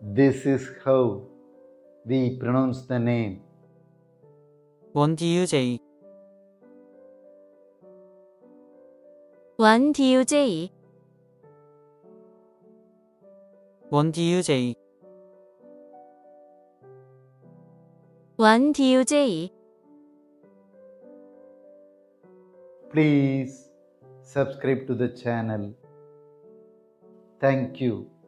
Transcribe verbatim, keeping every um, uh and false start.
This is how we pronounce the name. Du-jae. Du-jae. Du-jae. Du-jae. Please subscribe to the channel. Thank you.